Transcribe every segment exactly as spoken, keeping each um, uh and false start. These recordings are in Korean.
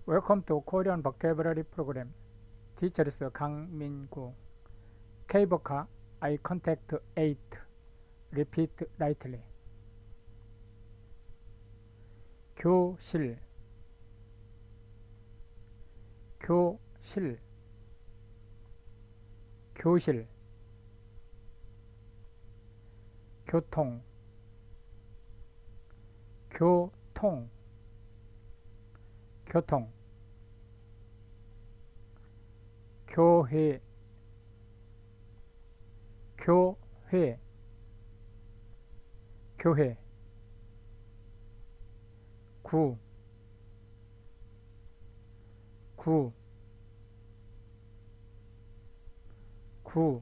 Welcome to Korean Vocabulary Program. Teachers 강민구. K-vocab, eye contact eight. Repeat lightly. 교실, 교실, 교실. 교통, 교통, 교통. 교회, 교회, 교회. 구, 구, 구.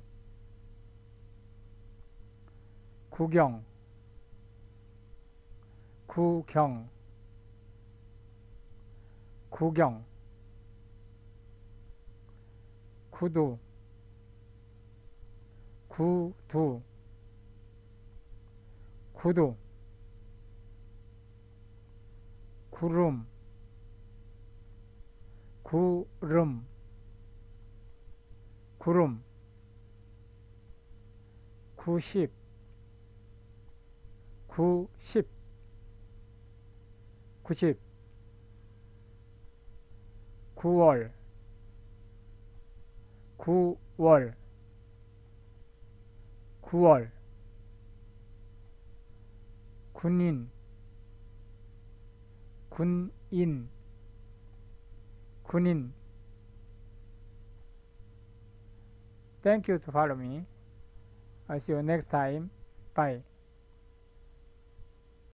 구경, 구경, 구경. 구두, 구두, 구두. 구름, 구름, 구름. 구십, 구십, 구십. 구월, 구월, 구월. 군인, 군인, 군인. Thank you to follow me. I'll see you next time. Bye.